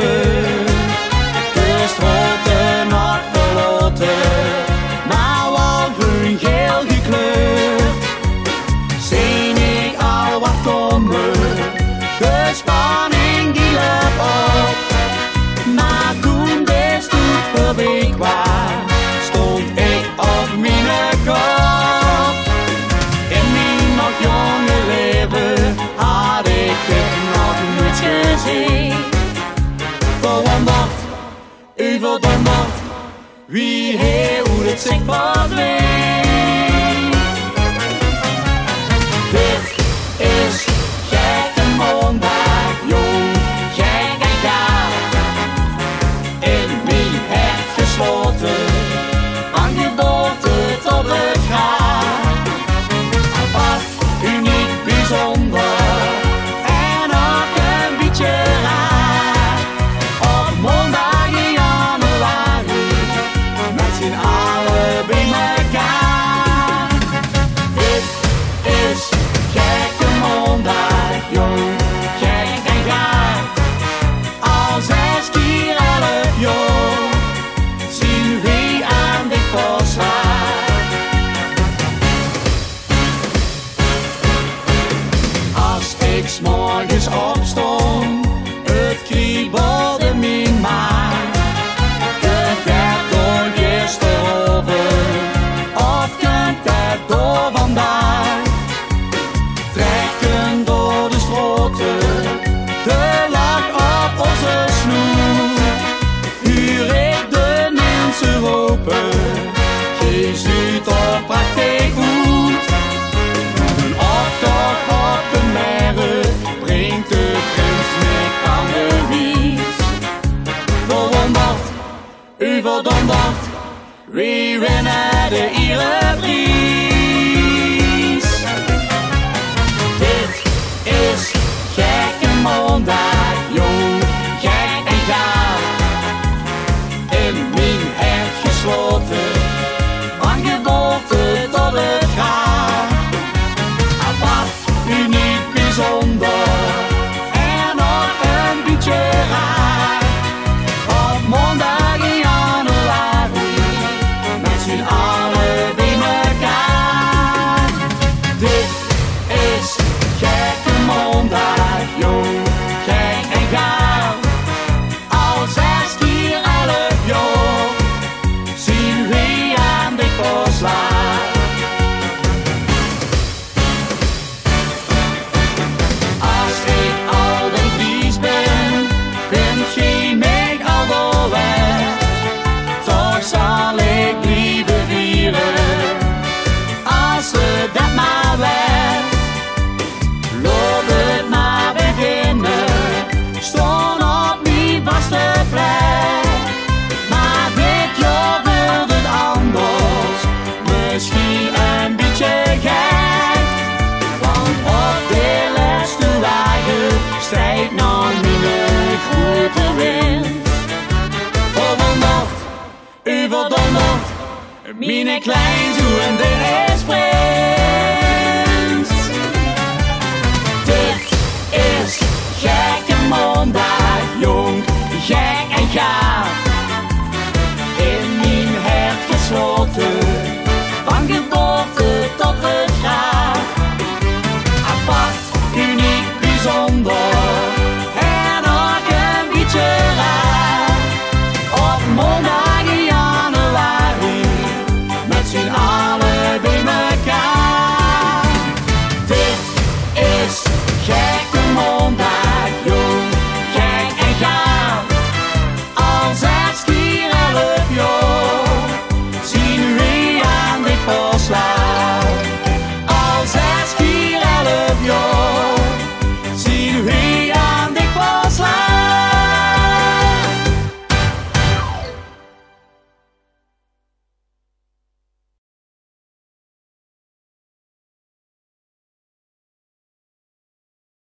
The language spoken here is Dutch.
leven. De straten nog verlaten, maar wel groen geel gekleurd. Zie ik al wat komen, de spanning die loopt op. Maar toen dit stoet voorbij kwam, stond ik op mijn kop. In mijn nog jonge leven had ik het nog nooit gezien. Verwonderd, overdonderd, wie hoe het zich verdween. Dit is gekke maandag, jong, gek en gaaf. In mijn hart gesloten, van geboorte tot het graf. Wat uniek, bijzonder en ook een beetje raar. Op maandag in januari, met z'n allen bij elkaar. Dit is gekke maandag, jong, gek en gaaf. Al 6 keer 11 jaar, zien we aan dit voorslaat. Als ik 's morgens opstond, het kriebelde mijn maag. De dag door gisteren, of kunt het door vandaag? Trekken door de straten, de lach op onze snoer. Huur ik de mensen roepen, geen ziet op prachtig goed. Een optocht op de meren brengt de prins met aan de wies. Verwonderd, overdonderd, wie winnen de ereprijs? Dit is gekke maandag, jong, gek en gaaf. In mijn hart gesloten, van geboorte tot het graf. Wat uniek, bijzonder en ook een beetje raar. Op maandag in januari, met z'n allen bij elkaar. Dit is gekke maandag, jong, gek en gaaf. Al 6 keer 11 jaar, zien we aan dit voorslaat. Als ik al de Vries ben, vind je mij al wel weg. Toch zal ik blijven vieren, als ze dat maar werd. Laat het maar beginnen, stond op mijn vaste plek. Maar dit jaar wordt het anders, misschien een beetje gek. Want op de laatste wagen stijgt nog mijn grote wind. Verwonderd, overdonderd, mijn kleinzoende is prins. Dit is gekke maandag, jong, gek en gaaf. In mijn hart gesloten,